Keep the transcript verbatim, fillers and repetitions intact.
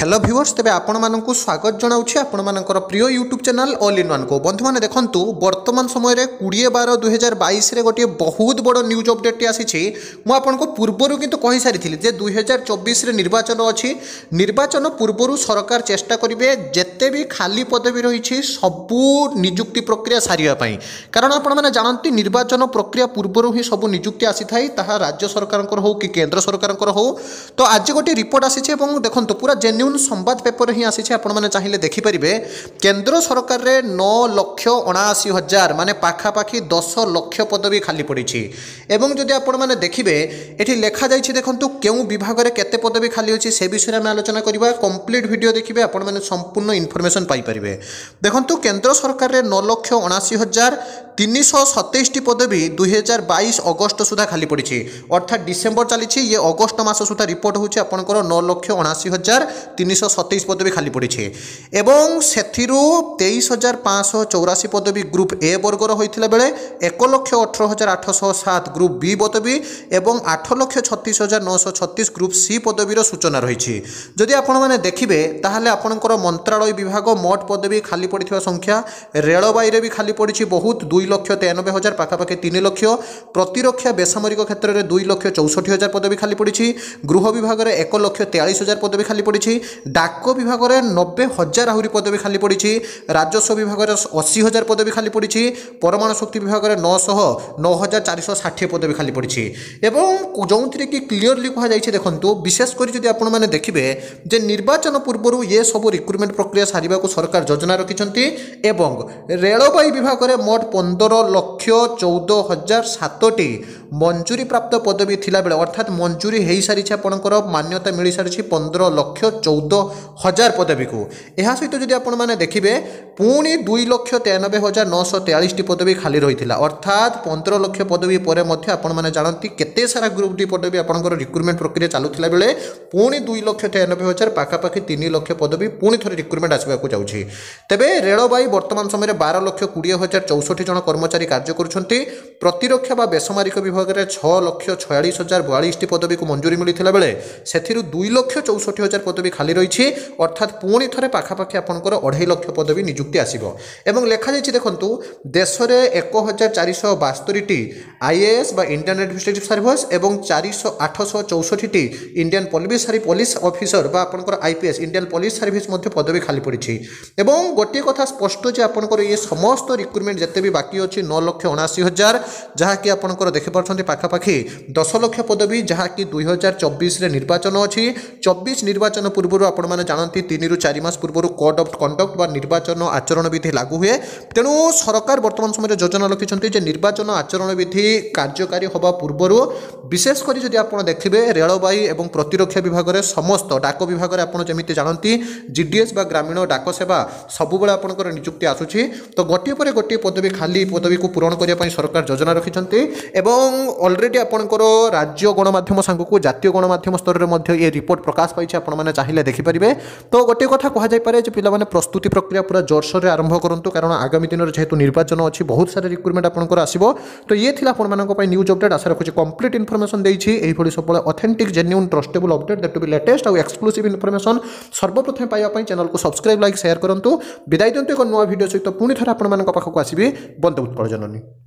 Hello viewers तेज आपण मानक स्वागत जनाऊँ आपण मानकर प्रिय YouTube channel all in one को बंधु मैंने देखूँ वर्तमान समय कोड़े बार दुई हजार बैश गोटे बहुत बड़ न्यूज अपडेट आसी मुझे पूर्वर किंतु कही सारी जे दुई हजार चौबीस निर्वाचन अच्छी निर्वाचन पूर्वर सरकार चेष्टा करेंगे जिते भी खाली पदवी रही सबू निजुक्ति प्रक्रिया सारे कारण आपने जानते निर्वाचन प्रक्रिया पूर्वर ही सब निजुक्ति आसी था राज्य सरकार हो कि केंद्र सरकार हो। तो आज गोटे रिपोर्ट आसी देखो पूरा जेन्युइन संवाद पेपर ही आसी आपने चाहिए देखिपारे केंद्र सरकार रे नौ लक्ष अणाशी हजार माने पाखापाखि दस लक्ष पदवी खाली पड़ी एवं जदि आपण मैंने देखिए ये लिखा जाइए देखो क्यों विभाग में केते पदवी खाली अच्छी से विषय में आलोचना करवा कंप्लीट वीडियो देखिए आपण मैंने संपूर्ण इनफॉरमेशन पाइपर देखो केंद्र सरकार रे नौ लक्ष अणाशी हजार तीन सौ सतैश पदवी दुई हजार बैश अगस्ट सुधा खाली पड़ी अर्थात डिसेम्बर चली ये अगस्ट मास सुधा रिपोर्ट होची आपनकर नौ लक्ष अणाशी हजार तीन सौ सतैश पदवी खाली पड़ी एवं सेथिरु तेईस हजार पाँच सौ चौराशी पदवी ग्रुप ए वर्गर होता बेले एक लक्ष अठर हजार आठश सात ग्रुप बी पदवी एवं आठ लक्ष छत्तीस हजार नौश छत्तीस ग्रुप सी पदवीर सूचना रही जदि आपण मैंने देखिए ताहले आपणकर मंत्रालय विभाग मोट पदवी खाली पड़ी संख्या रेलवाई भी खाली पड़ी बहुत दुई लक्ष तेयानबे हजार पाखापाखि तीन लक्ष प्रतिरक्षा बेसामरिक क्षेत्र में दुई लक्ष चौसठ हजार पदवी खाली पड़ी गृह विभाग में एक लक्ष तेयालीस हजार पदवी खाली पड़ी डाक विभाग में नब्बे हजार आहरी पदवी खाली पड़ी राजस्व विभाग में अशी हजार पदवी खाली पड़ी परमाणु शक्ति विभाग में नौश नौ हजार चार षाठी पदवी खाली पड़ी एवं जो कि क्लीयरली कहुई देखो विशेषकर जब आपण मैंने देखिए जे निर्वाचन पूर्व ये सब रिक्रुटमेंट प्रक्रिया सारे सरकार योजना रखिंट एवं रेलवाई विभाग में मोट पंदर लक्ष चौदह हजार सातटी मंजूरी प्राप्त पदवी थिला बेले अर्थात मंजूरी हो सारी आपंकर मान्यता मिल सारी पंद्रह लक्ष चौदह हजार पदवी को यह सहित जब आपण मैंने देखिए पुणी दुई लक्ष तेयानबे हजार नौश तेयालीस पदवी खाली रही है अर्थात पंद्रह लक्ष पदवी पर मैंने जानती केते सारा ग्रुप डी पदवी आपंकर रिक्रुटमेंट प्रक्रिया चलुला बेले पुणी दुई लक्ष तेयानबे हजार पाखापाखि तीन लक्ष पदवी पुणी थे रिक्रुटमेंट आसवाक जाऊँगी तेरे रेलवाई वर्तमान समय बारह लक्ष कोड़े हजार चौसठ जन कर्मचारी कार्य करुँच प्रतिरक्षा व बेसामरिक विभाग में छः लक्ष छयालीस हजार बयालीस पदवी को मंजूरी मिलता बेले से दुई लक्ष चौसठ हजार पदवी खाली रही अर्थात पुणी थे पाखापाखि आपंकर अढ़ाई लक्ष पदवी निजुक्ति आसो एवं लिखा जाइए देखो देश में एक हजार चार बास्तरी आईएएस बा इंडियन एडमिनिस्ट्रेटिव सर्विस एवं चार आठश चौसठ इंडियन पुलिस पुलिस ऑफिसर बा आपंकर आईपीएस इंडियन पुलिस सर्विस पदवी खाली पड़ी एवं गोटे कथा स्पष्ट जे आपंकर ये समस्त रिक्रुटमेंट जिते भी बाकी अच्छी नौ लक्ष अणाशी हजार जहाँकि आपंकर देखिपारे पाखापाखि दस लक्ष पदवी जहाँकि दुई हजार चौबीस निर्वाचन अच्छी चौबीस निर्वाचन पूर्व आपण मैंने जानती तीन रु चार मास पूर्व कोड ऑफ कंडक्ट बा निर्वाचन आचरण विधि लागू हुए तेणु सरकार वर्तमान समय योजना रखिंट निर्वाचन आचरण विधि कार्यकारी होगा पूर्वर विशेषकर जब आप देखिए रेलवाई और प्रतिरक्षा विभाग में समस्त डाक विभाग में आपड़ जमी जानती जीडीएस बा ग्रामीण डाक सेवा सबुबले आपंकर निजुक्ति आसूची तो गोटे पर गोटे पदवी खाली पदवी को पूरण करने सरकार योजना रखिंट एवं ऑलरेडी आपंकर राज्य गणमाध्यम सांगू जातीय गणमाध्यम स्तर में ये रिपोर्ट प्रकाश पाई आपने चाहिए देखिपारे तो गोटे कथा कहुपे पे प्रस्तुति प्रक्रिया पूरा जोरसोर से आरंभ करूँ कारण आगामी दिन में जेहेतु निर्वाचन अच्छी बहुत सारे रिक्रुटमेंट आपंकर आसो तो ये थी आपण न्यूज अपडेट आशा रखुच्छी कंप्लीट इनफॉरमेशन देती सब authentic genuine trustable update that to be latest और एक्सक्लूसिव इनफॉरमेशन सर्वप्रथम पाइबा चैनल को सब्सक्राइब लाइक शेयर करूँ विदाय दिंतु एक नुआ वीडियो सहित पुणी थे आपण पाखक आसबि बंदे उत्कल जननी।